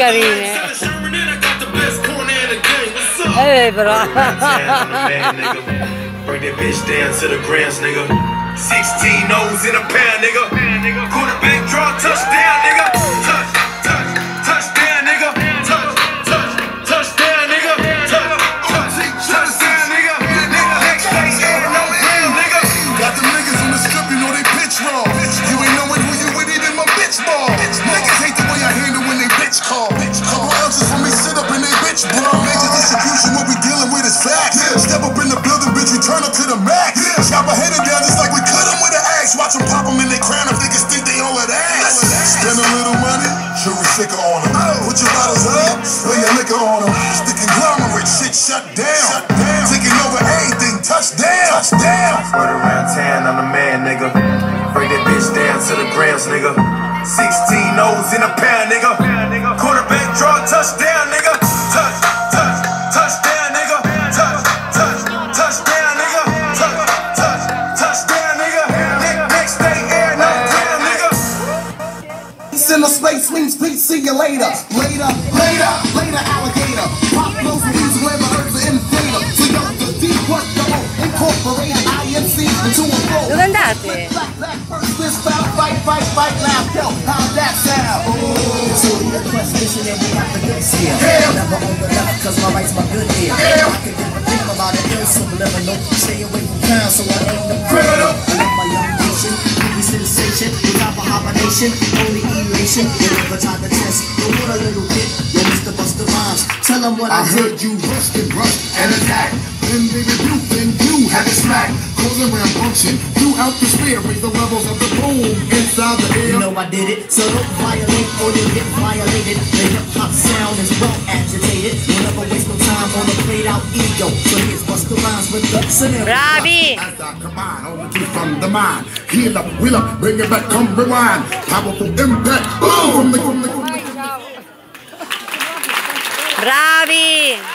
carine. Però. Bring that bitch down to the grams, nigga. 16 O's in a pound, nigga. Quarterback draw, touchdown, nigga. Touchdown, nigga. Touchdown, nigga. Touchdown, nigga. Next place, no ground, nigga. Got them niggas on the strip, you know they bitch wrong. You ain't knowing who you with, even my bitch ball. Niggas hate the way I handle when they bitch call. Couple ounces for me, sit up in they bitch bro. Major distribution, what we dealing with is facts. Step up in the building, bitch, we turn up to the max. Chop a headed down just like we cut them with an axe. Watch them pop them in their crown if niggas think they all of that. Spend a little money, sure we sicker on them. Put your bottles up, lay your liquor on them. Stick conglomerate, shit shut down. Taking over everything, touchdown. Word around town, I'm the man, nigga. Bring that bitch down to the grams, nigga. 16 O's in a pound, nigga. Quarterback draw, touchdown, nigga. Touchdown, nigga. Touchdown, nigga. Touchdown, nigga. Next day, air, no ground, nigga. In the space means peace, see you later. Later, alligator. Pop flows with these wherever herbs are in theater. So yo, the deep work, double, incorporate IMC into a flow. Dove andate? Fight, laugh, yo, how's that sound? So the quest mission and we have the goods here. Never on the left, cause my right's my good here. I can never think about it, ill subliminal. Stay away from crime, so I ain't no criminal. I love my young nation, movie sensation, without a hibernation, only elation. You never tried to test, but what a little kid, yo, Mr. Busta Rhymes. Tell them what I heard you rush and attack. Then they rebuke, then you had it smack. Causing rambunctious throughout the sphere. Raise the levels of the boom inside the air. you know I did it, so don't violate or you'll get violated. The hip-hop sound is well agitated. We'll never waste no time on a played-out ego. So here's Busta Rhymes with the scenario. Bravi! As I combine all the truth from the mind. Heal up, wheel up, bring it back, come rewind. Powerful impact, boom! From the Bravi!